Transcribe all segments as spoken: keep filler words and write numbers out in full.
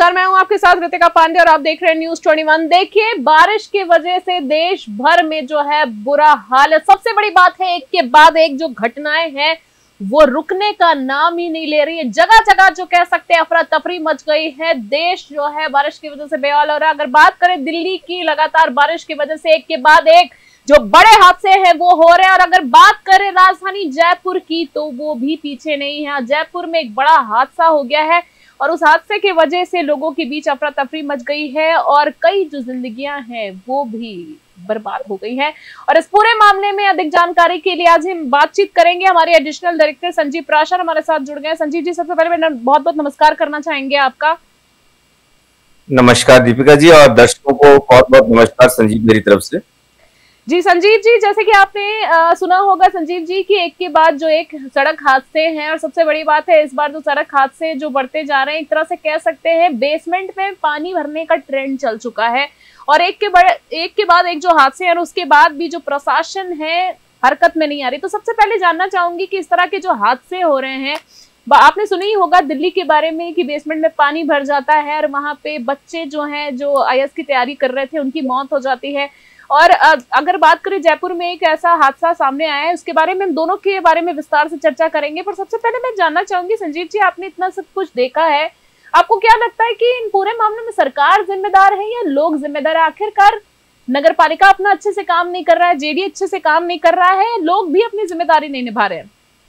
नमस्कार, मैं हूं आपके साथ रितिका पांडे और आप देख रहे हैं न्यूज़ इक्कीस। देखिए, बारिश की वजह से देश भर में जो है बुरा हाल है। सबसे बड़ी बात है, एक के बाद एक जो घटनाएं हैं वो रुकने का नाम ही नहीं ले रही है। जगह जगह जो कह सकते हैं अफरा तफरी मच गई है। देश जो है बारिश की वजह से बेहाल हो रहा है। अगर बात करें दिल्ली की, लगातार बारिश की वजह से एक के बाद एक जो बड़े हादसे हैं वो हो रहे हैं। और अगर बात करें राजधानी जयपुर की तो वो भी पीछे नहीं है। जयपुर में एक बड़ा हादसा हो गया है और उस हादसे की वजह से लोगों के बीच अफरा तफरी मच गई है और कई जो जिंदगियां हैं वो भी बर्बाद हो गई हैं। और इस पूरे मामले में अधिक जानकारी के लिए आज हम बातचीत करेंगे। हमारे एडिशनल डायरेक्टर संजीव प्राशर हमारे साथ जुड़ गए। संजीव जी, सबसे पहले मैं बहुत बहुत नमस्कार करना चाहेंगे आपका। नमस्कार दीपिका जी, और दर्शकों को बहुत बहुत नमस्कार संजीव मेरी तरफ से। जी संजीव जी, जैसे कि आपने आ, सुना होगा संजीव जी कि एक के बाद जो एक सड़क हादसे हैं और सबसे बड़ी बात है इस बार जो सड़क हादसे जो बढ़ते जा रहे हैं, एक तरह से कह सकते हैं बेसमेंट में पानी भरने का ट्रेंड चल चुका है। और एक के बड़े एक के बाद एक जो हादसे हैं और उसके बाद भी जो प्रशासन है हरकत में नहीं आ रही। तो सबसे पहले जानना चाहूंगी कि इस तरह के जो हादसे हो रहे हैं, आपने सुना ही होगा दिल्ली के बारे में कि बेसमेंट में पानी भर जाता है और वहां पे बच्चे जो हैं जो आई ए एस की तैयारी कर रहे थे उनकी मौत हो जाती है। और अगर बात करें जयपुर में एक ऐसा हादसा सामने आया है, उसके बारे में हम दोनों के बारे में विस्तार से चर्चा करेंगे। पर सबसे पहले मैं जानना चाहूंगी संजीव जी, आपने इतना सब कुछ देखा है, आपको क्या लगता है कि इन पूरे मामले में सरकार जिम्मेदार है या लोग जिम्मेदार है? आखिरकार नगर पालिका अपना अच्छे से काम नहीं कर रहा है, जे डी अच्छे से काम नहीं कर रहा है, लोग भी अपनी जिम्मेदारी नहीं निभा रहे हैं।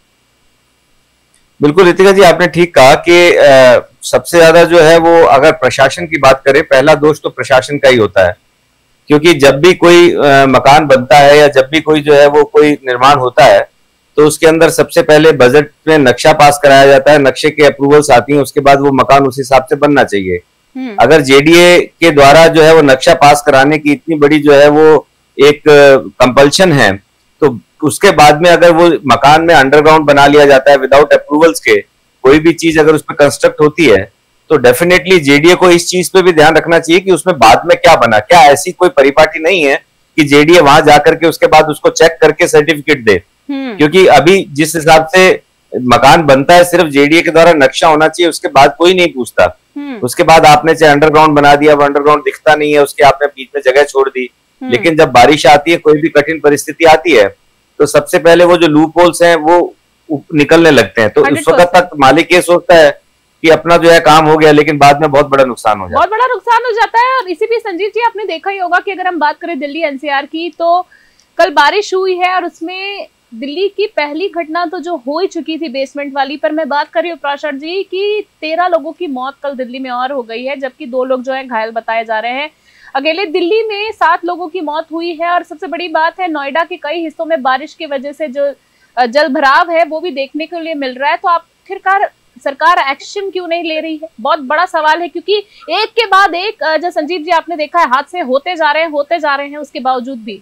बिल्कुल रितिका जी, आपने ठीक कहा कि सबसे ज्यादा जो है वो अगर प्रशासन की बात करें, पहला दोष तो प्रशासन का ही होता है। क्योंकि जब भी कोई आ, मकान बनता है या जब भी कोई जो है वो कोई निर्माण होता है तो उसके अंदर सबसे पहले बजट में नक्शा पास कराया जाता है, नक्शे के अप्रूवल्स आती हैं, उसके बाद वो मकान उस हिसाब से बनना चाहिए। अगर जे डी ए के द्वारा जो है वो नक्शा पास कराने की इतनी बड़ी जो है वो एक कंपल्शन है, तो उसके बाद में अगर वो मकान में अंडरग्राउंड बना लिया जाता है विदाउट अप्रूवल्स के, कोई भी चीज अगर उस पर कंस्ट्रक्ट होती है तो डेफिनेटली जे डी ए को इस चीज पे भी ध्यान रखना चाहिए कि उसमें बाद में क्या बना। क्या ऐसी कोई परिपाटी नहीं है कि जे डी ए वहां जाकर के उसके बाद उसको चेक करके सर्टिफिकेट दे? क्योंकि अभी जिस हिसाब से मकान बनता है सिर्फ जे डी ए के द्वारा नक्शा होना चाहिए, उसके बाद कोई नहीं पूछता। उसके बाद आपने चाहे अंडरग्राउंड बना दिया, वो अंडरग्राउंड दिखता नहीं है, उसके आपने बीच में जगह छोड़ दी। लेकिन जब बारिश आती है, कोई भी कठिन परिस्थिति आती है, तो सबसे पहले वो जो लूप होल्स हैं वो निकलने लगते हैं। तो उस वक्त तक मालिक ये सोचता है कि अपना जो है काम हो गया, लेकिन बाद में बहुत बड़ा नुकसान हो जाता है। बहुत बड़ा नुकसान हो जाता है। और इसी भी संजीव जी, आपने देखा ही होगा कि अगर हम बात करें दिल्ली एन सी आर की, तो कल बारिश हुई है और उसमें दिल्ली की पहली घटना तो जो हो ही चुकी थी बेसमेंट वाली, पर मैं बात कर रही हूँ प्राशर जी की तेरह लोगों की मौत कल दिल्ली में और हो गई है, जबकि दो लोग जो है घायल बताए जा रहे हैं। अकेले दिल्ली में सात लोगों की मौत हुई है। और सबसे बड़ी बात है, नोएडा के कई हिस्सों में बारिश की वजह से जो जल भराव है वो भी देखने के लिए मिल रहा है। तो आखिरकार सरकार एक्शन क्यों नहीं ले रही है, बहुत बड़ा सवाल है। क्योंकि एक के बाद एक जो संजीव जी आपने देखा है हादसे होते जा रहे हैं होते जा रहे हैं उसके बावजूद भी।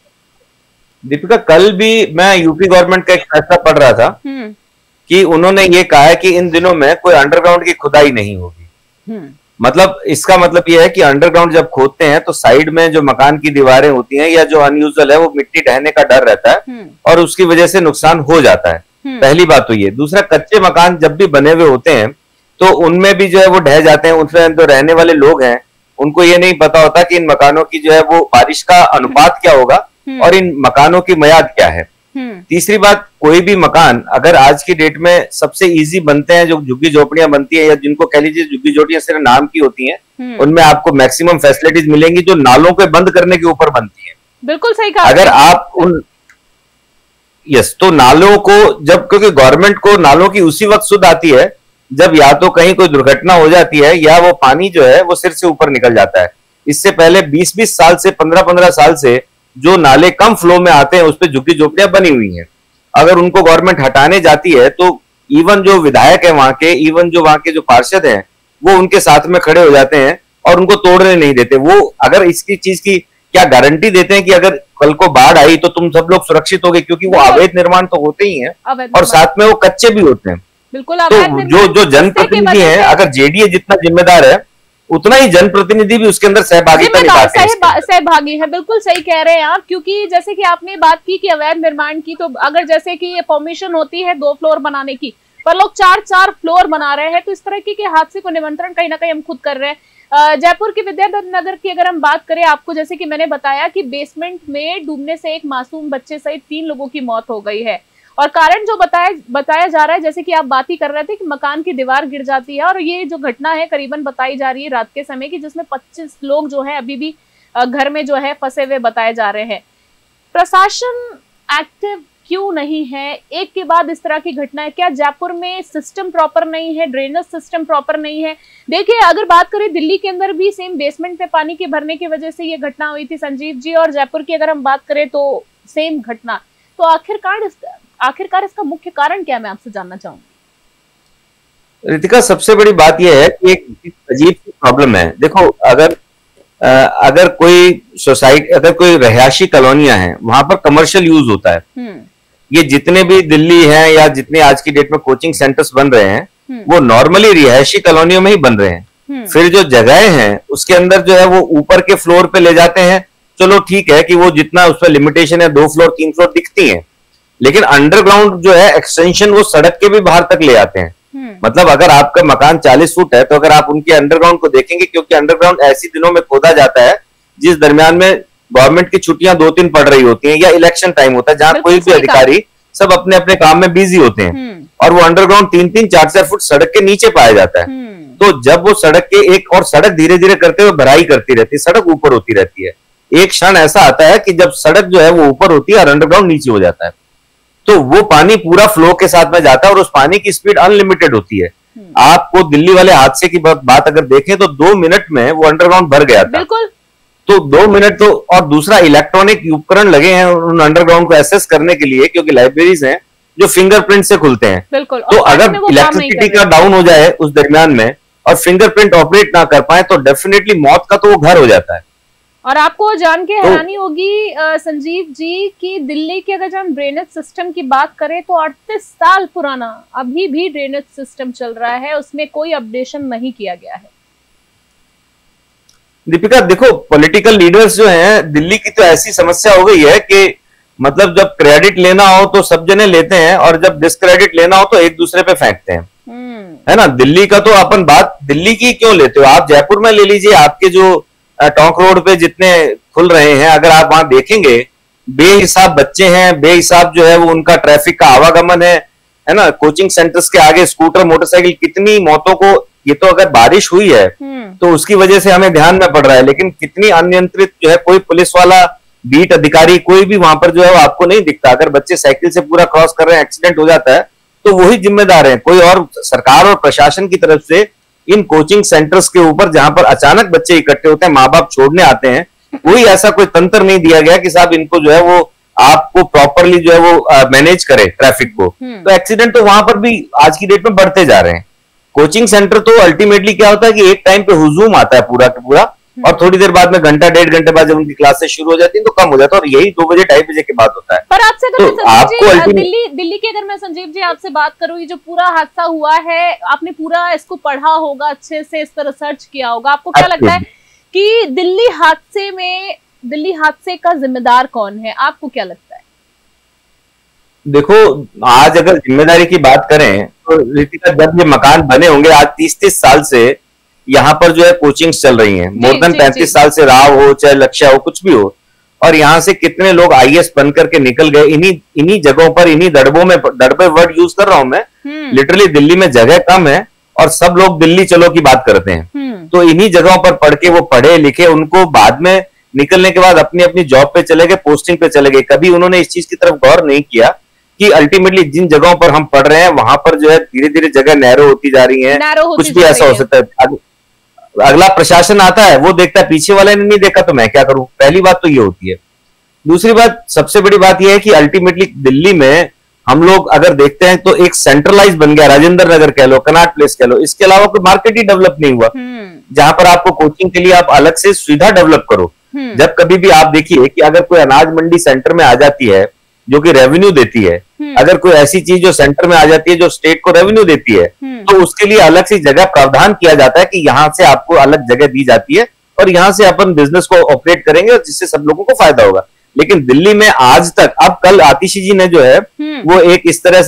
दीपिका, कल भी मैं यूपी गवर्नमेंट का एक फैसला पढ़ रहा था कि उन्होंने ये कहा है कि इन दिनों में कोई अंडरग्राउंड की खुदाई नहीं होगी। मतलब इसका मतलब ये है कि अंडरग्राउंड जब खोदते हैं तो साइड में जो मकान की दीवारें होती हैं या जो अनयूजुअल है वो मिट्टी ढहने का डर रहता है और उसकी वजह से नुकसान हो जाता है। पहली बात तो ये। दूसरा, कच्चे मकान जब भी बने हुए होते हैं तो उनमें भी जो है वो ढह जाते हैं। उसमें जो रहने वाले लोग हैं उनको ये नहीं पता होता कि इन मकानों की जो है वो बारिश का अनुपात क्या होगा और इन मकानों की मियाद क्या है। तीसरी बात, कोई भी मकान अगर आज की डेट में सबसे इजी बनते हैं, जो झुग्गी झोपड़ियां बनती है या जिनको कह लीजिए झुग्गी झोपड़ियां सिर्फ नाम की होती हैं, उनमें आपको मैक्सिमम फैसिलिटीज मिलेंगी जो नालों के बंद करने के ऊपर बनती है। बिल्कुल सही कहा। अगर आप उन यस तो नालों को जब, क्योंकि गवर्नमेंट को नालों की उसी वक्त सुध आती है जब या तो कहीं कोई दुर्घटना हो जाती है या वो पानी जो है वो सिर से ऊपर निकल जाता है। इससे पहले बीस बीस साल से पंद्रह पंद्रह साल से जो नाले कम फ्लो में आते हैं उस पर झुग्गी झोपड़ियां बनी हुई हैं। अगर उनको गवर्नमेंट हटाने जाती है तो इवन जो विधायक है वहां के, इवन जो वहां के जो पार्षद हैं, वो उनके साथ में खड़े हो जाते हैं और उनको तोड़ने नहीं देते। वो अगर इसकी चीज की क्या गारंटी देते हैं कि अगर कल को बाढ़ आई तो तुम सब लोग सुरक्षित होगे? क्योंकि वो अवैध निर्माण तो होते ही हैं और साथ में वो कच्चे भी होते हैं। बिल्कुल। तो जो जो जनप्रतिनिधि हैं, अगर जे डी ए जितना जिम्मेदार है उतना ही जनप्रतिनिधि भी उसके अंदर सहभागिता निभाते हैं। सहभागी है, बिल्कुल सही कह रहे हैं आप। क्योंकि जैसे कि आपने बात की कि अवैध निर्माण की, तो अगर जैसे कि ये परमिशन होती है दो फ्लोर बनाने की, पर लोग चार चार फ्लोर बना रहे हैं। तो इस तरह के हादसे को निमंत्रण कहीं ना कहीं हम खुद कर रहे हैं। जयपुर के विद्याधर नगर की अगर हम बात करें, आपको जैसे कि मैंने बताया कि बेसमेंट में डूबने से एक मासूम बच्चे सहित तीन लोगों की मौत हो गई है। और कारण जो बताया बताया जा रहा है, जैसे कि आप बात ही कर रहे थे कि मकान की दीवार गिर जाती है, और ये जो घटना है करीबन बताई जा रही है रात के समय की, जिसमें पच्चीस लोग जो है अभी भी घर में जो है फंसे हुए बताए जा रहे हैं। प्रशासन एक्टिव क्यों नहीं है? एक के बाद इस तरह की घटनाएं, क्या जयपुर में सिस्टम प्रॉपर नहीं है, ड्रेनेज सिस्टम प्रॉपर नहीं है? देखिए, अगर बात करें दिल्ली के अंदर भी सेम बेसमेंट में पानी के भरने की वजह से ये घटना हुई थी संजीव जी, और जयपुर की अगर हम बात करें तो सेम घटना। तो आखिरकार इसका आखिरकार इसका मुख्य कारण क्या है, मैं आपसे जानना चाहूंगी। रितिका, सबसे बड़ी बात यह है कि एक अजीब सी प्रॉब्लम है। देखो, अगर अगर कोई सोसाइटी, अगर कोई रहायशी कॉलोनियां हैं, वहां पर कमर्शियल यूज होता है। ये जितने भी दिल्ली हैं या जितने आज की डेट में कोचिंग सेंटर्स बन रहे हैं, वो नॉर्मली रिहायशी कॉलोनियों में ही बन रहे हैं। फिर जो जगह हैं उसके अंदर जो है वो ऊपर के फ्लोर पे ले जाते हैं। चलो ठीक है कि वो जितना उस पर लिमिटेशन है, दो फ्लोर तीन फ्लोर दिखती है, लेकिन अंडरग्राउंड जो है एक्सटेंशन वो सड़क के भी बाहर तक ले आते हैं। मतलब अगर आपका मकान चालीस फुट है तो अगर आप उनके अंडरग्राउंड को देखेंगे, क्योंकि अंडरग्राउंड ऐसी दिनों में खोदा जाता है जिस दरमियान में गवर्नमेंट की छुट्टियां दो तीन पड़ रही होती हैं या इलेक्शन टाइम होता है, जहां कोई भी अधिकारी सब अपने अपने काम में बिजी होते हैं, और वो अंडरग्राउंड तीन तीन चार चार फुट सड़क के नीचे पाया जाता है। तो जब वो सड़क के एक और सड़क धीरे धीरे करते हुए भराई करती रहती है, सड़क ऊपर होती रहती है। एक क्षण ऐसा आता है कि जब सड़क जो है वो ऊपर होती है और अंडरग्राउंड नीचे हो जाता है, तो वो पानी पूरा फ्लो के साथ में जाता है और उस पानी की स्पीड अनलिमिटेड होती है। आपको दिल्ली वाले हादसे की बात अगर देखें तो दो मिनट में वो अंडरग्राउंड भर गया था। बिल्कुल। तो दो मिनट तो, और दूसरा इलेक्ट्रॉनिक उपकरण लगे हैं उन अंडरग्राउंड को एसेस करने के लिए, क्योंकि लाइब्रेरीज हैं जो फिंगरप्रिंट से खुलते हैं। बिल्कुल। तो अगर इलेक्ट्रिसिटी का डाउन हो जाए उस दरमियान में और फिंगरप्रिंट ऑपरेट ना कर पाए तो डेफिनेटली मौत का तो वो घर हो जाता है। और आपको जान के हैरानी तो, होगी संजीव जी कि दिल्ली के अगर हम ड्रेनेज सिस्टम की बात करें तो अड़तीस साल पुराना अभी भी ड्रेनेज सिस्टम चल रहा है, उसमें कोई अपडेशन नहीं किया गया है। दीपिका, देखो, पॉलिटिकल लीडर्स जो हैं, दिल्ली की तो ऐसी समस्या हो गई है कि मतलब जब क्रेडिट लेना हो तो सब जने लेते हैं और जब डिस्क्रेडिट लेना हो तो एक दूसरे पे फेंकते हैं, है ना। दिल्ली का तो अपन बात दिल्ली की क्यों लेते हो, आप जयपुर में ले लीजिए। आपके जो टोंक रोड पे जितने खुल रहे हैं, अगर आप वहां देखेंगे, बेहिसाब बच्चे हैं, बेहिसाब जो है वो उनका ट्रैफिक का आवागमन है, है ना। कोचिंग सेंटर्स के आगे स्कूटर मोटरसाइकिल, कितनी मौतों को, ये तो अगर बारिश हुई है तो उसकी वजह से हमें ध्यान में पड़ रहा है, लेकिन कितनी अनियंत्रित जो है, कोई पुलिस वाला, बीट अधिकारी, कोई भी वहां पर जो है वो आपको नहीं दिखता। अगर बच्चे साइकिल से पूरा क्रॉस कर रहे हैं, एक्सीडेंट हो जाता है तो वही जिम्मेदार है, कोई और सरकार और प्रशासन की तरफ से इन कोचिंग सेंटर्स के ऊपर जहां पर अचानक बच्चे इकट्ठे होते हैं, माँ बाप छोड़ने आते हैं, कोई ऐसा कोई तंत्र नहीं दिया गया कि साहब इनको जो है वो आपको प्रॉपरली जो है वो मैनेज करे ट्रैफिक को। तो एक्सीडेंट तो वहां पर भी आज की डेट में बढ़ते जा रहे हैं। कोचिंग सेंटर तो अल्टीमेटली क्या होता है कि एक टाइम पे हुजूम आता है पूरा का पूरा, और थोड़ी देर बाद में घंटा डेढ़ घंटे बाद जब उनकी क्लासेस शुरू हो जाती है तो कम हो जाता है, और यही दो बजे ढाई बजे के बाद होता है। पर आपसे अगर तो आपको दिल्ली दिल्ली की अगर मैं संजीव जी आपसे बात करूं, ये जो पूरा हादसा हुआ है, आपने पूरा इसको पढ़ा होगा अच्छे से, इस पर रिसर्च किया होगा, आपको क्या लगता है कि दिल्ली हादसे में दिल्ली हादसे का जिम्मेदार कौन है, आपको क्या लगता है? देखो, आज अगर जिम्मेदारी की बात करें तो रितिका, जब ये मकान बने होंगे, आज तीस तीस साल से यहाँ पर जो है कोचिंग्स चल रही हैं, मोर देन पैंतीस साल से राव हो चाहे लक्ष्य हो कुछ भी हो, और यहाँ से कितने लोग आई ए एस बन करके निकल गए इन्हीं इन्हीं जगहों पर, इन्हीं दड़बों में। दड़बे वर्ड यूज कर रहा हूं मैं, लिटरली दिल्ली में जगह कम है और सब लोग दिल्ली चलो की बात करते हैं। तो इन्हीं जगहों पर पढ़ के वो पढ़े लिखे, उनको बाद में निकलने के बाद अपनी अपनी जॉब पे चले गए, पोस्टिंग पे चले गए। कभी उन्होंने इस चीज की तरफ गौर नहीं किया कि अल्टीमेटली जिन जगहों पर हम पढ़ रहे हैं वहां पर जो है धीरे धीरे जगह नैरो होती जा रही है, कुछ भी ऐसा हो सकता है। अगला प्रशासन आता है, वो देखता है, पीछे वाले ने नहीं देखा तो मैं क्या करूं। पहली बात तो ये होती है। दूसरी बात, सबसे बड़ी बात यह है कि अल्टीमेटली दिल्ली में हम लोग अगर देखते हैं तो एक सेंट्रलाइज बन गया, राजेंद्र नगर कह लो, कनॉट प्लेस कह लो, इसके अलावा कोई मार्केट ही डेवलप नहीं हुआ जहां पर आपको कोचिंग के लिए आप अलग से सुविधा डेवलप करो। जब कभी भी आप देखिए कि अगर कोई अनाज मंडी सेंटर में आ जाती है जो कि रेवेन्यू देती है, अगर कोई ऐसी चीज जो सेंटर में आ जाती है जो स्टेट को रेवेन्यू देती है, तो उसके लिए अलग से जगह प्रावधान किया जाता है कि यहां से आपको अलग जगह दी जाती है और यहां से अपन बिजनेस को ऑपरेट करेंगे जिससे सब लोगों को फायदा होगा। लेकिन दिल्ली में आज तक, अब कल आतिशी जी ने जो है वो एक इस तरह से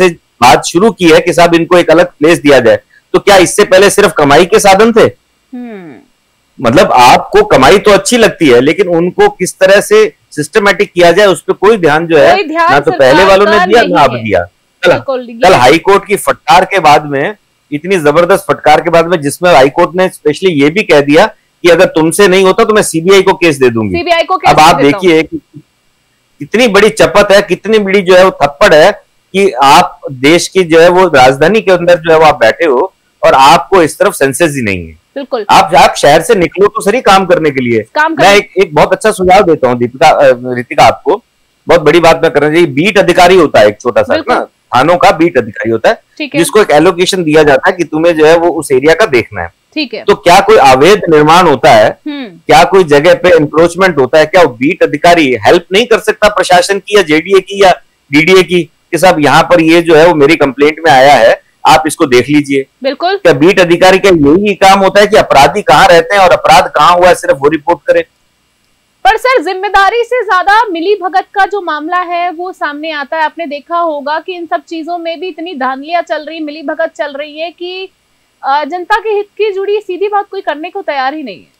बात शुरू की है कि साहब इनको एक अलग प्लेस दिया जाए, तो क्या इससे पहले सिर्फ कमाई के साधन थे? मतलब आपको कमाई तो अच्छी लगती है, लेकिन उनको किस तरह से सिस्टमेटिक किया जाए उस पर कोई ध्यान जो है ना तो पहले वालों ने दिया ना अब दिया। कल कल हाई कोर्ट की फटकार के बाद में, इतनी जबरदस्त फटकार के बाद में, जिसमें हाई कोर्ट ने स्पेशली ये भी कह दिया कि अगर तुमसे नहीं होता तो मैं सीबीआई को केस दे दूंगी। सीबीआई को केस अब आप देखिए कितनी बड़ी चपत है, कितनी बड़ी जो है वो थप्पड़ है कि आप देश की जो है वो राजधानी के अंदर जो है वो आप बैठे हो और आपको इस तरफ सेंसेस ही नहीं है। बिल्कुल। आप आप शहर से निकलो तो सही काम करने के लिए। काम मैं एक, एक बहुत अच्छा सुझाव देता हूँ दीपिका, रितिका, आपको बहुत बड़ी बात मैं करना चाहिए। बीट अधिकारी होता है एक छोटा सा ना, थानों का बीट अधिकारी होता है, है जिसको एक एलोकेशन दिया जाता है कि तुम्हें जो है वो उस एरिया का देखना है। ठीक है। तो क्या कोई अवैध निर्माण होता है, क्या कोई जगह पे एनक्रोचमेंट होता है, क्या वो बीट अधिकारी हेल्प नहीं कर सकता प्रशासन की या जेडीए की या डीडीए की कि साहब यहाँ पर ये जो है वो मेरी कंप्लेंट में आया है, आप इसको देख लीजिए। बिल्कुल। क्या बीट अधिकारी का यही काम होता है कि अपराधी कहाँ रहते हैं और अपराध कहाँ हुआ है सिर्फ वो रिपोर्ट करे? पर सर जिम्मेदारी से ज्यादा मिली भगत का जो मामला है वो सामने आता है। आपने देखा होगा कि इन सब चीजों में भी इतनी धांधलियां चल रही, मिली भगत चल रही है कि जनता के हित की जुड़ी सीधी बात कोई करने को तैयार ही नहीं है।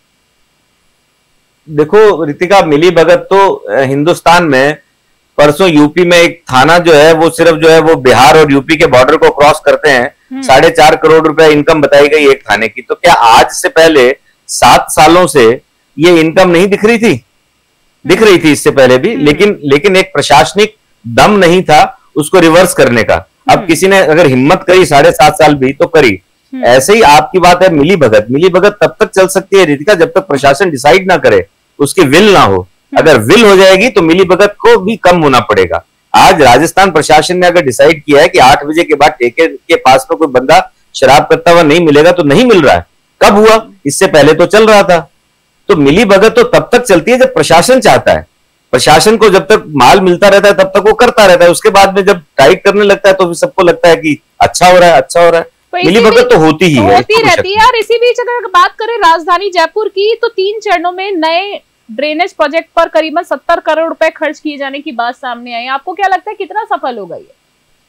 देखो रितिका, मिली भगत तो हिंदुस्तान में, परसों यूपी में एक थाना जो है वो सिर्फ जो है वो बिहार और यूपी के बॉर्डर को क्रॉस करते हैं, साढ़े चार करोड़ रुपए इनकम बताई गई एक थाने की। तो क्या आज से पहले सात सालों से ये इनकम नहीं दिख रही थी? दिख रही थी इससे पहले भी, लेकिन लेकिन एक प्रशासनिक दम नहीं था उसको रिवर्स करने का। अब किसी ने अगर हिम्मत करी साढ़े सात साल भी तो करी। ऐसे ही आपकी बात है मिली भगत, मिली भगत तब तक चल सकती है रितिका जब तक प्रशासन डिसाइड ना करे, उसकी विल ना हो। अगर विल हो जाएगी तो मिली भगत को भी कम होना पड़ेगा। आज राजस्थान प्रशासन ने अगर डिसाइड किया है कि आठ बजे के बाद ठेके के पास में कोई बंदा शराब करता हुआ नहीं मिलेगा तो नहीं मिल रहा है। कब हुआ? इससे पहले तो चल रहा था। तो मिली भगत तो तब तक चलती है जब प्रशासन चाहता है। प्रशासन को जब तक माल मिलता रहता है तब तक वो करता रहता है, उसके बाद में जब टाइट करने लगता है तो सबको लगता है कि अच्छा हो रहा है, अच्छा हो रहा है। मिली भगत तो होती ही है, होती रहती है। और इसी बीच अगर बात करें राजधानी जयपुर की, तो तीन चरणों में नए ड्रेनेज प्रोजेक्ट पर करीबन सत्तर करोड़ रुपए खर्च किए जाने की बात सामने आई। आपको क्या लगता है कितना सफल होगा ये?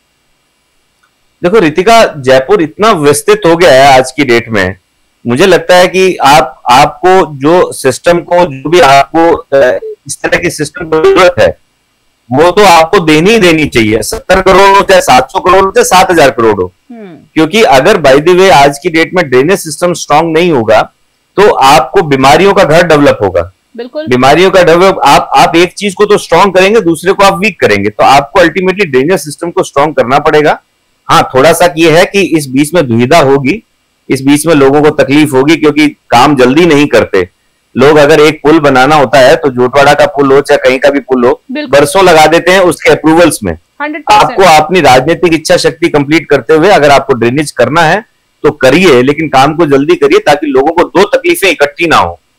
देखो रितिका, जयपुर इतना विस्तृत हो गया है आज की डेट में, मुझे लगता है कि आप आपको जो सिस्टम को, जो भी आपको इस तरह के सिस्टम की जरूरत है वो तो आपको देनी ही देनी चाहिए। सत्तर करोड़ हो चाहे सात सौ करोड़ हो चाहे सात हजार करोड़ हो, क्योंकि अगर बाय द वे आज की डेट में ड्रेनेज सिस्टम स्ट्रांग नहीं होगा तो आपको बीमारियों का घर डेवलप होगा। बिल्कुल। बीमारियों का डेवलप, आप आप एक चीज को तो स्ट्रांग करेंगे, दूसरे को आप वीक करेंगे, तो आपको अल्टीमेटली ड्रेनेज सिस्टम को स्ट्रांग करना पड़ेगा। हाँ, थोड़ा सा ये है कि इस बीच में दुविधा होगी, इस बीच में लोगों को तकलीफ होगी, क्योंकि काम जल्दी नहीं करते लोग। अगर एक पुल बनाना होता है तो जोटवाड़ा का पुल हो चाहे कहीं का भी पुल हो, बरसों लगा देते हैं उसके अप्रूवल्स में। आपको अपनी राजनीतिक इच्छा शक्ति कंप्लीट करते हुए अगर आपको ड्रेनेज करना है तो करिए, लेकिन काम को जल्दी करिए ताकि लोगों को दो तकलीफें इकट्ठी ना हो।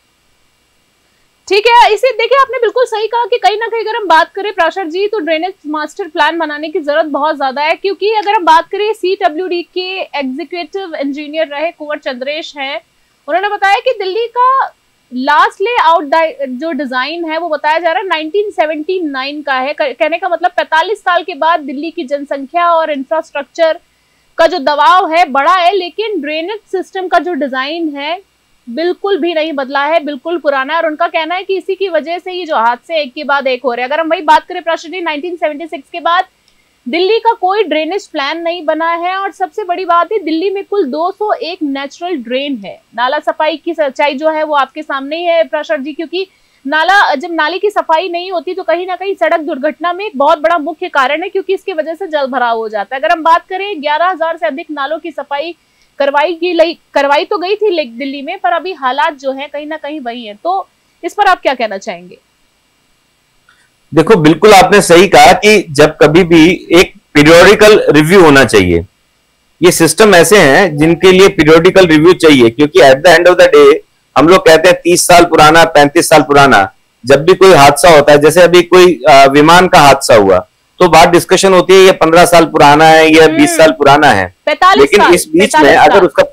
ठीक है। इसे देखिए, आपने बिल्कुल सही कहा कि कहीं ना कहीं अगर हम बात करें प्राशर जी तो ड्रेनेज मास्टर प्लान बनाने की जरूरत बहुत ज्यादा है, क्योंकि अगर हम बात करें सीडब्ल्यूडी के एग्जीक्यूटिव इंजीनियर रहे कुंवर चंद्रेश हैं, उन्होंने बताया कि दिल्ली का लास्ट ले आउट जो डिजाइन है वो बताया जा रहा है नाइनटीन सेवेंटी नाइन का है। कहने का मतलब पैंतालीस साल के बाद दिल्ली की जनसंख्या और इंफ्रास्ट्रक्चर का जो दबाव है बड़ा है, लेकिन ड्रेनेज सिस्टम का जो डिजाइन है बिल्कुल भी नहीं बदला है, बिल्कुल पुराना है। और उनका कहना है कि इसी की वजह से ये जो हादसे एक के बाद एक हो रहे हैं। अगर हम वही बात करें प्रश्न जी, नाइनटीन सेवेंटी सिक्स के बाद दिल्ली का कोई ड्रेनेज प्लान नहीं बना है। और सबसे बड़ी बात है, दिल्ली में कुल दो सौ एक नेचुरल ड्रेन है। नाला सफाई की सच्चाई जो है वो आपके सामने ही है प्रशर जी, क्योंकि नाला जब नाले की सफाई नहीं होती तो कहीं ना कहीं सड़क दुर्घटना में एक बहुत बड़ा मुख्य कारण है, क्योंकि इसकी वजह से जल भराव हो जाता है। अगर हम बात करें, ग्यारह हजार से अधिक नालों की सफाई करवाई की करवाई तो गई थी दिल्ली में, पर अभी हालात जो है कहीं ना कहीं वही है। तो इस पर आप क्या कहना चाहेंगे? देखो, बिल्कुल आपने सही कहा कि जब कभी भी एक पीरियोडिकल रिव्यू होना चाहिए। ये सिस्टम ऐसे हैं जिनके लिए पीरियोडिकल रिव्यू चाहिए, क्योंकि at the end of the day हम लोग कहते हैं तीस साल पुराना, पैंतीस साल पुराना, जब भी कोई हादसा होता है, जैसे अभी कोई विमान का हादसा हुआ तो बात डिस्कशन होती है ये पंद्रह साल पुराना है या बीस साल पुराना है, लेकिन इस बीच में अगर उसका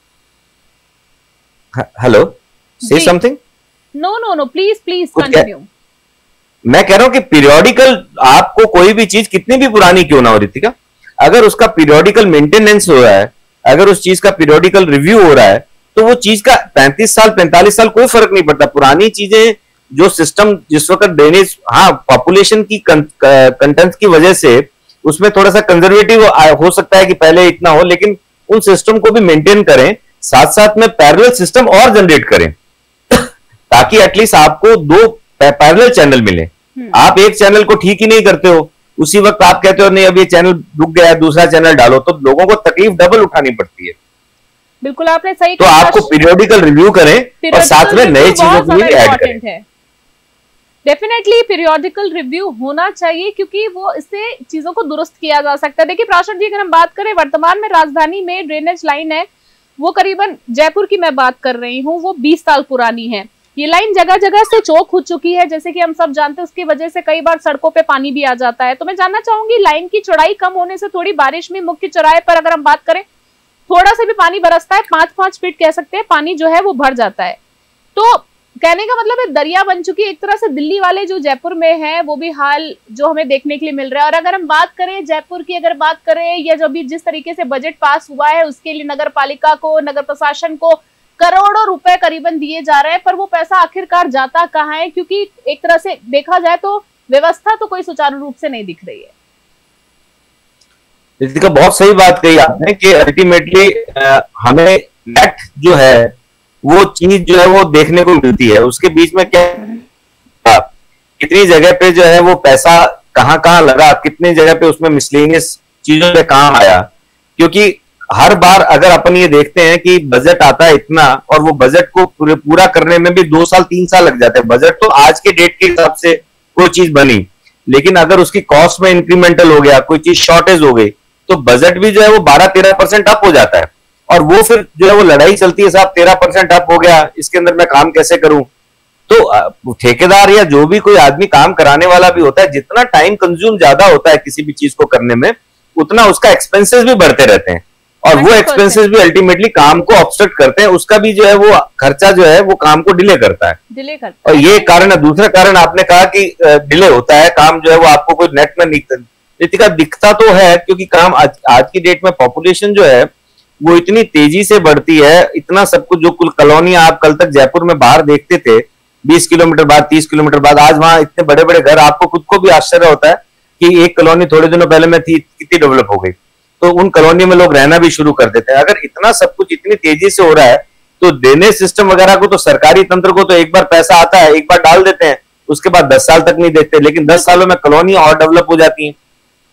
हेलो से something no no no please please continue. मैं कह रहा हूं कि पीरियोडिकल आपको कोई भी चीज कितनी भी पुरानी क्यों ना हो रितिका, अगर उसका पीरियोडिकल मेंटेनेंस हो रहा है, अगर उस चीज का पीरियोडिकल रिव्यू हो रहा है, तो वो चीज का पैंतीस साल पैंतालीस साल कोई फर्क नहीं पड़ता। पुरानी चीजें जो सिस्टम जिस वक्त ड्रेनेज, हाँ पॉपुलेशन की कंटेंट की वजह से उसमें थोड़ा सा कंजर्वेटिव हो सकता है कि पहले इतना हो, लेकिन उन सिस्टम को भी मेंटेन करें, साथ साथ में पैरेलल सिस्टम और जनरेट करें ताकि एटलीस्ट आपको दो पैरेलल चैनल मिले। आप एक चैनल को ठीक ही नहीं करते हो, उसी वक्त आप कहते हो नहीं अब ये चैनल रुक गया, दूसरा चैनल डालो, तो लोगों को तकलीफ डबल उठानी पड़ती है। बिल्कुल आपने सही तो आपको पीरियोडिकल रिव्यू करें और साथ में नए चीजों को भी ऐड करें। डेफिनेटली पीरियोडिकल रिव्यू होना चाहिए क्योंकि वो इससे चीजों को दुरुस्त किया जा सकता है। देखिए प्राशर जी, अगर हम बात करें वर्तमान में राजधानी में ड्रेनेज लाइन है, वो करीबन जयपुर की मैं बात कर रही हूँ, वो बीस साल पुरानी है। ये लाइन जगह जगह से चौक हो चुकी है, जैसे कि हम सब जानते हैं, उसकी वजह से कई बार सड़कों पे पानी भी आ जाता है। तो मैं जानना चाहूंगी, लाइन की चौड़ाई कम होने से थोड़ी बारिश में मुख्य चौराहे पर अगर हम बात करें, थोड़ा सा भी पानी बरसता है, पांच पांच फीट कह सकते हैं, पानी जो है वो भर जाता है। तो कहने का मतलब है दरिया बन चुकी है एक तरह से। दिल्ली वाले जो जयपुर में है वो भी हाल जो हमें देखने के लिए मिल रहा है। और अगर हम बात करें जयपुर की, अगर बात करें या जो भी जिस तरीके से बजट पास हुआ है उसके लिए नगर पालिका को, नगर प्रशासन को करोड़ों रुपए करीबन दिए जा रहे हैं, पर वो पैसा आखिरकार जाता कहाँ है? क्योंकि एक तरह से देखा जाए तो व्यवस्था तो कोई सुचारू रूप से नहीं दिख रही है। रितिका, बहुत सही बात कही आपने कि अल्टीमेटली हमें नेट जो है वो चीज जो है वो देखने को मिलती है, उसके बीच में क्या कितनी जगह पे जो है वो पैसा कहाँ कहाँ लगा, कितनी जगह पे उसमें मिसलेनियस चीजों पे काम आया। क्योंकि हर बार अगर अपन ये देखते हैं कि बजट आता है इतना और वो बजट को पूरे पूरा करने में भी दो साल तीन साल लग जाते हैं। बजट तो आज के डेट के हिसाब से कोई चीज बनी, लेकिन अगर उसकी कॉस्ट में इंक्रीमेंटल हो गया, कोई चीज शॉर्टेज हो गई, तो बजट भी जो है वो बारह तेरह परसेंट अप हो जाता है। और वो फिर जो है वो लड़ाई चलती है, साहब तेरह परसेंट अप हो गया, इसके अंदर मैं काम कैसे करूं। तो ठेकेदार या जो भी कोई आदमी काम कराने वाला भी होता है, जितना टाइम कंज्यूम ज्यादा होता है किसी भी चीज को करने में, उतना उसका एक्सपेंसेस भी बढ़ते रहते हैं और वो एक्सपेंसेस भी अल्टीमेटली काम को ऑब्स्ट्रक्ट करते हैं। उसका भी जो है वो खर्चा जो है वो काम को डिले करता है, डिले करता और है। ये कारण है। दूसरा कारण आपने कहा कि डिले होता है काम जो है वो आपको कोई नेट में नहीं रितिका दिखता तो है, क्योंकि काम आज, आज की डेट में पॉपुलेशन जो है वो इतनी तेजी से बढ़ती है, इतना सब कुछ, जो कुल कॉलोनियां आप कल तक जयपुर में बाहर देखते थे बीस किलोमीटर बाद तीस किलोमीटर बाद, आज वहां इतने बड़े बड़े घर, आपको खुद को भी आश्चर्य होता है कि एक कॉलोनी थोड़े दिनों पहले में थी कितनी डेवलप हो गई। तो उन कॉलोनी में लोग रहना भी शुरू कर देते हैं। अगर इतना सब कुछ इतनी तेजी से हो रहा है तो ड्रेनेज सिस्टम वगैरह को तो सरकारी तंत्र को तो एक बार पैसा आता है, एक बार डाल देते हैं, उसके बाद दस साल तक नहीं देखते, लेकिन दस सालों में कॉलोनी और डेवलप हो जाती है।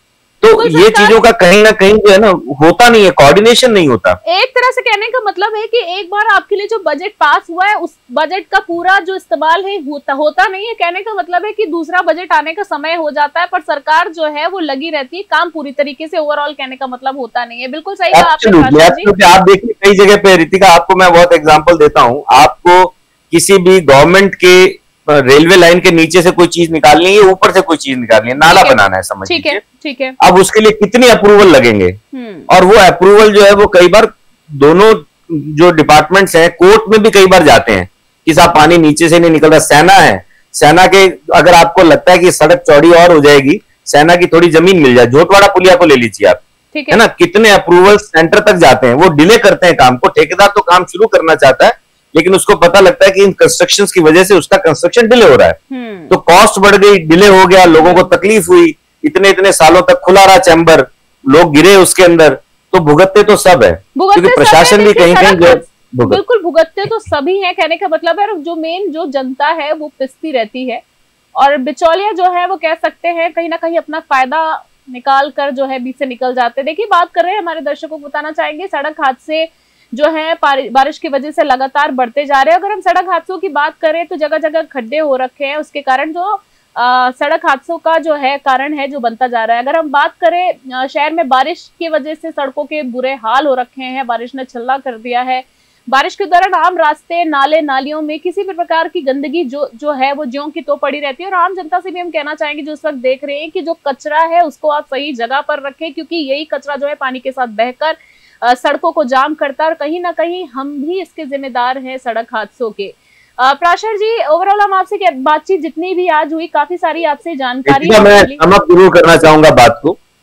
तो ये चीजों का कहीं ना कहीं जो है ना होता नहीं है, कोऑर्डिनेशन नहीं होता। एक तरह से कहने का मतलब है कि एक बार आपके लिए जो बजट पास हुआ है उस बजट का पूरा जो इस्तेमाल है होता होता नहीं है। कहने का मतलब है कि दूसरा बजट आने का समय हो जाता है, पर सरकार जो है वो लगी रहती है, काम पूरी तरीके से ओवरऑल कहने का मतलब होता नहीं है। बिल्कुल सही कहा आपने। आप देखिए कई जगह पे रितिका, आपको मैं बहुत एग्जाम्पल देता हूँ, आपको किसी भी गवर्नमेंट के रेलवे लाइन के नीचे से कोई चीज निकालनी है, ऊपर से कोई चीज निकालनी है, नाला बनाना है, समझ ठीक है, ठीक है। अब उसके लिए कितनी अप्रूवल लगेंगे, और वो अप्रूवल जो है वो कई बार दोनों जो डिपार्टमेंट्स हैं कोर्ट में भी कई बार जाते हैं कि साहब पानी नीचे से नहीं निकल रहा। सेना है, सेना के अगर आपको लगता है कि सड़क चौड़ी और हो जाएगी, सेना की थोड़ी जमीन मिल जाए, झोटवाड़ा पुलिया को ले लीजिए आप, है ना, कितने अप्रूवल सेंटर तक जाते हैं, वो डिले करते हैं काम को। ठेकेदार तो काम शुरू करना चाहता है, लेकिन उसको पता लगता है कि इन कंस्ट्रक्शन की वजह से उसका कंस्ट्रक्शन डिले हो रहा है, तो कॉस्ट बढ़ गई, डिले हो गया, लोगों को तकलीफ हुई, इतने इतने सालों तक खुला रहा चैम्बर, लोग गिरे उसके अंदर, तो भुगतते तो सब है, क्योंकि प्रशासन भी कहीं कहीं जो बिल्कुल भुगतते तो सभी है। कहने का मतलब है जो मेन जो जनता है वो पिसती रहती है, और बिचौलिया जो है वो कह सकते हैं कहीं ना कहीं अपना फायदा निकाल कर जो है बीच से निकल जाते हैं। देखिए बात कर रहे हैं, हमारे दर्शकों को बताना चाहेंगे, सड़क हादसे जो है बारिश की वजह से लगातार बढ़ते जा रहे हैं। अगर हम सड़क हादसों की बात करें तो जगह जगह खड्डे हो रखे हैं, उसके कारण जो आ, सड़क हादसों का जो है कारण है जो बनता जा रहा है। अगर हम बात करें आ, शहर में बारिश की वजह से सड़कों के बुरे हाल हो रखे हैं, बारिश ने छल्ला कर दिया है। बारिश के दौरान आम रास्ते, नाले, नालियों में किसी भी प्रकार की गंदगी जो जो है वो ज्यों की तो पड़ी रहती है। और आम जनता से भी हम कहना चाहेंगे जो उस वक्त देख रहे हैं कि जो कचरा है उसको आप सही जगह पर रखें, क्योंकि यही कचरा जो है पानी के साथ बहकर सड़कों को जाम करता है, और कहीं ना कहीं हम भी इसके जिम्मेदार हैं सड़क हादसों के। प्राशर जी, ओवरऑल हम आपसे बातचीत जितनी भी आज हुई, काफी सारी आपसे जानकारी मैं समझ जरूर करना चाहूंगा बात को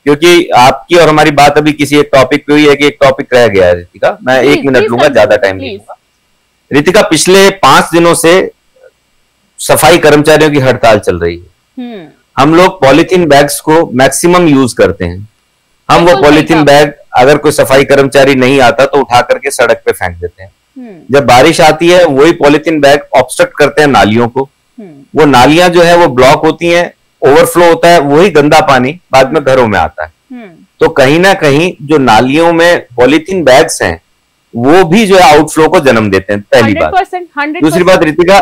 क्योंकि आपकी और हमारी बात अभी किसी एक टॉपिक पे हुई है कि एक टॉपिक रह गया है रितिका, मैं एक मिनट लूंगा, ज्यादा टाइम नहीं लूंगा। रितिका, पिछले पांच दिनों से सफाई कर्मचारियों की हड़ताल चल रही है। हम लोग पॉलीथीन बैग्स को मैक्सिमम यूज करते हैं। हम वो पॉलीथीन बैग अगर कोई सफाई कर्मचारी नहीं आता तो उठा करके सड़क पे फेंक देते हैं। जब बारिश आती है वही पॉलीथीन बैग ऑब्स्ट्रक्ट करते हैं नालियों को, वो नालियां जो है वो ब्लॉक होती हैं, ओवरफ्लो होता है, वही गंदा पानी बाद में घरों में आता है। तो कहीं ना कहीं जो नालियों में पॉलीथीन बैग्स हैं वो भी जो है आउटफ्लो को जन्म देते हैं, पहली बात। दूसरी बात रितिका,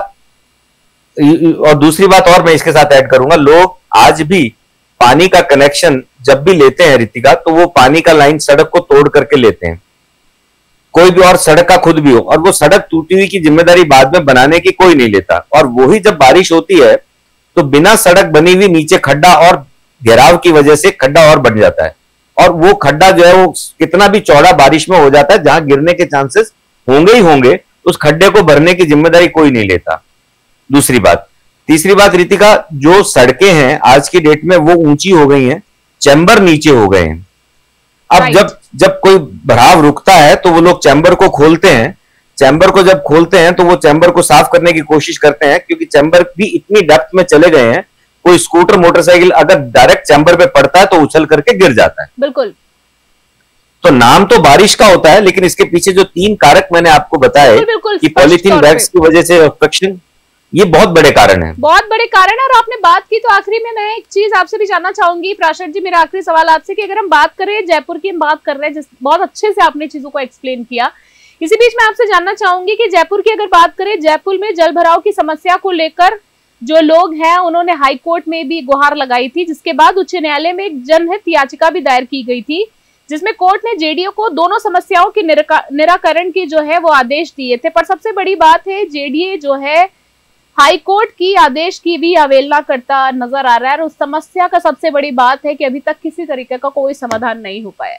और दूसरी बात और मैं इसके साथ ऐड करूंगा, लोग आज भी पानी का कनेक्शन जब भी लेते हैं रितिका, तो वो पानी का लाइन सड़क को तोड़ करके लेते हैं, कोई भी, और सड़क का खुद भी हो, और वो सड़क टूटी हुई की जिम्मेदारी बाद में बनाने की कोई नहीं लेता। और वही जब बारिश होती है तो बिना सड़क बनी हुई नीचे खड्डा, और घेराव की वजह से खड्डा और बन जाता है, और वो खड्डा जो है वो कितना भी चौड़ा बारिश में हो जाता है, जहां गिरने के चांसेस होंगे ही होंगे, उस खड्डे को भरने की जिम्मेदारी कोई नहीं लेता। दूसरी बात। तीसरी बात रितिका, जो सड़कें हैं आज की डेट में वो ऊंची हो गई हैं, चैम्बर नीचे हो गए हैं। अब जब जब कोई भराव रुकता है तो वो लोग चैम्बर को खोलते हैं, चैम्बर को जब खोलते हैं तो वो चैम्बर को साफ करने की कोशिश करते हैं, क्योंकि चैम्बर भी इतनी डेप्थ में चले गए हैं, कोई स्कूटर मोटरसाइकिल अगर डायरेक्ट चैम्बर पे पड़ता है तो उछल करके गिर जाता है। बिल्कुल। तो नाम तो बारिश का होता है, लेकिन इसके पीछे जो तीन कारक मैंने आपको बताए कि पॉलीथीन बैग्स की वजह से ऑब्स्ट्रक्शन, ये बहुत बड़े कारण है, बहुत बड़े कारण है। और आपने बात की तो आखिरी में मैं एक चीज आपसे भी जानना चाहूंगी प्राशर जी, मेरा आखिरी सवाल आपसे, कि अगर हम बात करें जयपुर की, हम बात कर रहे हैं, जिस बहुत अच्छे से आपने चीजों को एक्सप्लेन किया, इसी बीच में आपसे जानना चाहूंगी कि जयपुर की अगर बात करें, जयपुर में जल भराव की समस्या को लेकर जो लोग हैं उन्होंने हाई कोर्ट में भी गुहार लगाई थी, जिसके बाद उच्च न्यायालय में एक जनहित याचिका भी दायर की गई थी, जिसमें कोर्ट ने जेडीए को दोनों समस्याओं के निराकरण की जो है वो आदेश दिए थे। पर सबसे बड़ी बात है, जेडीए जो है हाई कोर्ट की आदेश की भी अवहेलना करता नजर आ रहा है, और उस समस्या का सबसे बड़ी बात है कि अभी तक किसी तरीके का कोई समाधान नहीं हो पाया है।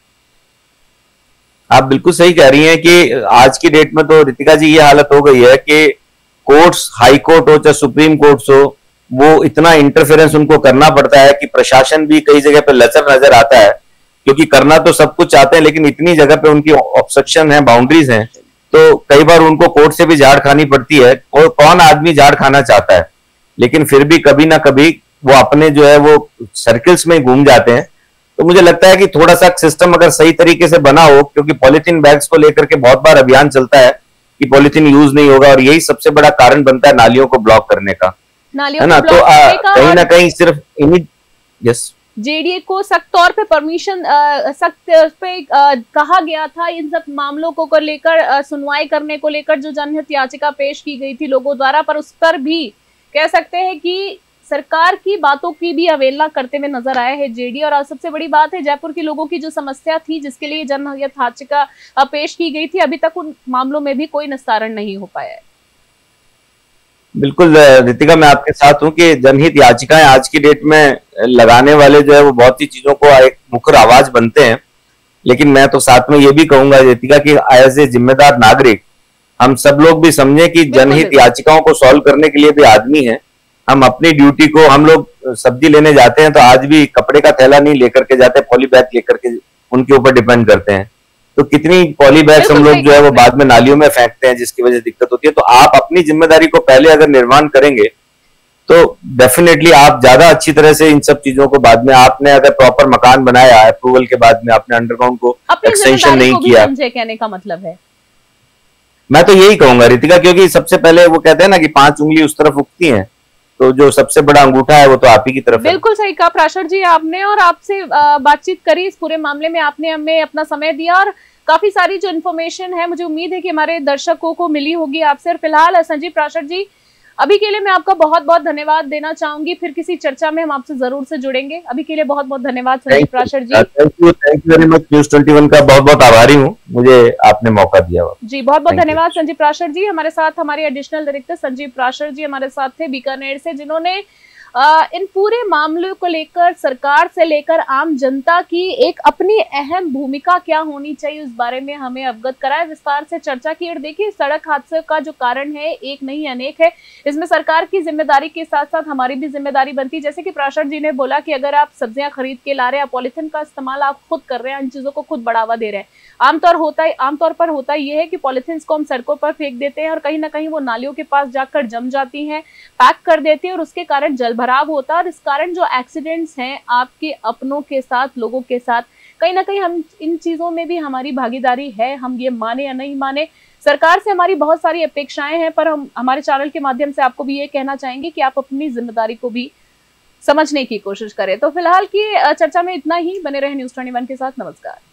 आप बिल्कुल सही कह रही हैं कि आज की डेट में तो रितिका जी ये हालत हो गई है कि कोर्ट्स, हाई कोर्ट हो चाहे सुप्रीम कोर्ट हो, वो इतना इंटरफेरेंस उनको करना पड़ता है कि प्रशासन भी कई जगह पे लचर नजर आता है, क्योंकि करना तो सब कुछ चाहते हैं लेकिन इतनी जगह पे उनकी ऑब्स्ट्रक्शन है, बाउंड्रीज हैं, तो कई बार उनको कोर्ट से भी झाड़ खानी पड़ती है। और कौन आदमी झाड़ खाना चाहता है, लेकिन फिर भी कभी ना कभी वो अपने जो है वो सर्किल्स में घूम जाते हैं। तो मुझे लगता है कि थोड़ा सा सिस्टम अगर सही तरीके से बना हो, क्योंकि पॉलीथीन बैग्स को लेकर के बहुत बार अभियान चलता है कि पॉलीथीन यूज नहीं होगा, और यही सबसे बड़ा कारण बनता है नालियों को ब्लॉक करने का, है ना। तो कहीं ना कहीं सिर्फ इन्हीं, यस, जेडीए को सख्त तौर पे परमिशन, सख्त पे आ, कहा गया था इन सब मामलों को को लेकर सुनवाई करने को लेकर, जो जनहित याचिका पेश की गई थी लोगों द्वारा, पर उस पर भी कह सकते हैं कि सरकार की बातों की भी अवहेलना करते हुए नजर आया है जेडीए। और सबसे बड़ी बात है, जयपुर के लोगों की जो समस्या थी, जिसके लिए जनहित याचिका पेश की गई थी, अभी तक उन मामलों में भी कोई निस्तारण नहीं हो पाया है। बिल्कुल रितिका, मैं आपके साथ हूं कि जनहित याचिकाएं आज की डेट में लगाने वाले जो है वो बहुत सी चीजों को एक मुखर आवाज बनते हैं, लेकिन मैं तो साथ में ये भी कहूंगा रितिका कि एज ए जिम्मेदार नागरिक हम सब लोग भी समझे कि जनहित याचिकाओं को सॉल्व करने के लिए भी आदमी है। हम अपनी ड्यूटी को, हम लोग सब्जी लेने जाते हैं तो आज भी कपड़े का थैला नहीं लेकर के जाते, पॉली बैग लेकर के उनके ऊपर डिपेंड करते हैं। तो कितनी पॉली बैग्स हम लोग जो है वो बाद में नालियों में फेंकते हैं, जिसकी वजह से दिक्कत होती है। तो आप अपनी जिम्मेदारी को पहले अगर निर्वहन करेंगे तो डेफिनेटली आप ज्यादा अच्छी तरह से इन सब चीजों को, बाद में आपने अगर प्रॉपर मकान बनाया, अप्रूवल के बाद में आपने अंडरग्राउंड को एक्सटेंशन नहीं किया, कहने का मतलब है, मैं तो यही कहूंगा रितिका, क्योंकि सबसे पहले वो कहते हैं ना कि पांच उंगली उस तरफ उगती हैं, तो जो सबसे बड़ा अंगूठा है वो तो आप ही की तरफ है। बिल्कुल सही कहा प्राशर जी आपने, और आपसे बातचीत करी इस पूरे मामले में, आपने हमें अपना समय दिया, और काफी सारी जो इन्फॉर्मेशन है मुझे उम्मीद है कि हमारे दर्शकों को मिली होगी आपसे। और फिलहाल संजीव प्राशर जी, अभी के लिए मैं आपका बहुत बहुत धन्यवाद देना चाहूंगी, फिर किसी चर्चा में हम आपसे जरूर से जुड़ेंगे। अभी के लिए बहुत बहुत धन्यवाद Sanjeev Prashar ji. Thank you, thank you very much. News twenty one का बहुत बहुत आभारी हूँ, मुझे आपने मौका दिया जी। बहुत बहुत धन्यवाद संजीव प्राशर जी। हमारे साथ हमारे एडिशनल डायरेक्टर संजीव प्राशर जी हमारे साथ थे बीकानेर से, जिन्होंने इन पूरे मामलों को लेकर सरकार से लेकर आम जनता की एक अपनी अहम भूमिका क्या होनी चाहिए, उस बारे में हमें अवगत कराए, विस्तार से चर्चा की। और देखिए, सड़क हादसे का जो कारण है एक नहीं अनेक है, इसमें सरकार की जिम्मेदारी के साथ साथ हमारी भी जिम्मेदारी बनती है। जैसे कि प्राशर जी ने बोला कि अगर आप सब्जियां खरीद के ला रहे हैं, पॉलिथीन का इस्तेमाल आप खुद कर रहे हैं, इन चीजों को खुद बढ़ावा दे रहे हैं। आमतौर होता है आमतौर पर होता यह है कि पॉलिथीन को हम सड़कों पर फेंक देते हैं और कहीं ना कहीं वो नालियों के पास जाकर जम जाती हैं, पैक कर देती है और उसके कारण जल भराव होता है। और इस कारण जो एक्सीडेंट्स हैं आपके अपनों के साथ, लोगों के साथ, कहीं ना कहीं हम इन चीजों में भी हमारी भागीदारी है, हम ये माने या नहीं माने। सरकार से हमारी बहुत सारी अपेक्षाएं हैं, पर हम हमारे चैनल के माध्यम से आपको भी ये कहना चाहेंगे कि आप अपनी जिम्मेदारी को भी समझने की कोशिश करें। तो फिलहाल की चर्चा में इतना ही। बने रहे न्यूज़ ट्वेंटी वन के साथ। नमस्कार।